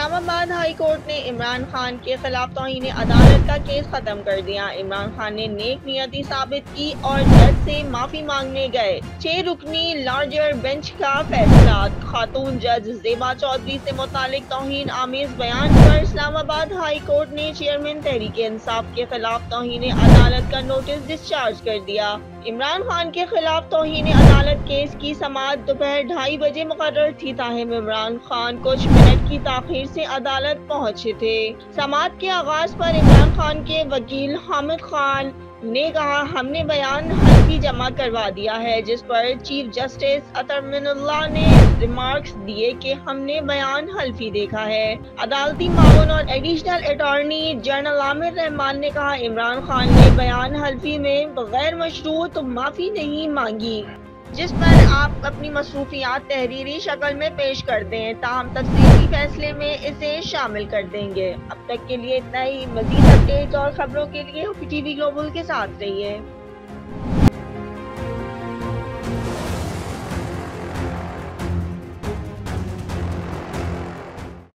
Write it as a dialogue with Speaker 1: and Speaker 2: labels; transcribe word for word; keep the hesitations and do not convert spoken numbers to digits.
Speaker 1: اسلام آباد high court نے عمران خان کے خلاف توہین عدالت کا کیس ختم کر دیا۔ عمران خان نے نیک نیتی ثابت کی اور جج سے معافی مانگنے گئے۔ چھ رکنی لارجر بینچ کا فیصلہ۔ خاتون جج زیبا چودھری سے متعلق توہین آمیز بیان پر اسلام آباد ہائی کورٹ نے چیئرمین تحریک انصاف کے خلاف توہین عدالت کا نوٹس ڈسچارج کر دیا۔ عمران خان کے خلاف توہین عدالت کیس کی سماعت دوپہر ڈھائی بجے مقرر تھی، تاہم عمران خان کچھ منٹ کی تاخیر سے عدالت پہنچے تھے۔ سماعت کے آغاز پر عمران خان کے وکیل حامد خان نے کہا، ہم نے بیان حلفی جمع کروا دیا ہے، جس پر چیف جسٹس اطہر امان اللہ نے ریمارکس دیے کہ ہم نے بیان حلفی دیکھا ہے۔ عدالتی معاون اور additional attorney general Aamir Rehman نے کہا، عمران خان نے بیان حلفی میں غیر مشروط معافی نہیں مانگی، جس پر آپ اپنی مصروفیات تحریری شکل میں پیش کر دیں، تاہم تفصیلی فیصلے میں اسے شامل کر دیں گے۔ اب تک کے لیے اتنا ہی۔ مزید اپڈیٹس اور خبروں کے لیے او پی ٹی وی گلوبل کے ساتھ رہیے۔